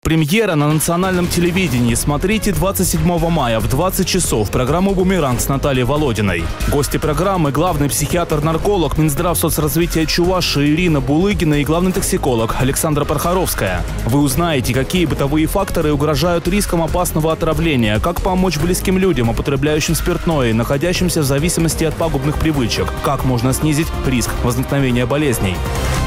Премьера на национальном телевидении. Смотрите 27 мая в 20 часов программу «Бумеранг» с Натальей Володиной. Гости программы – главный психиатр-нарколог Минздрав соцразвития Чувашии Ирина Булыгина и главный токсиколог Александра Пархаровская. Вы узнаете, какие бытовые факторы угрожают риском опасного отравления, как помочь близким людям, употребляющим спиртное и находящимся в зависимости от пагубных привычек, как можно снизить риск возникновения болезней.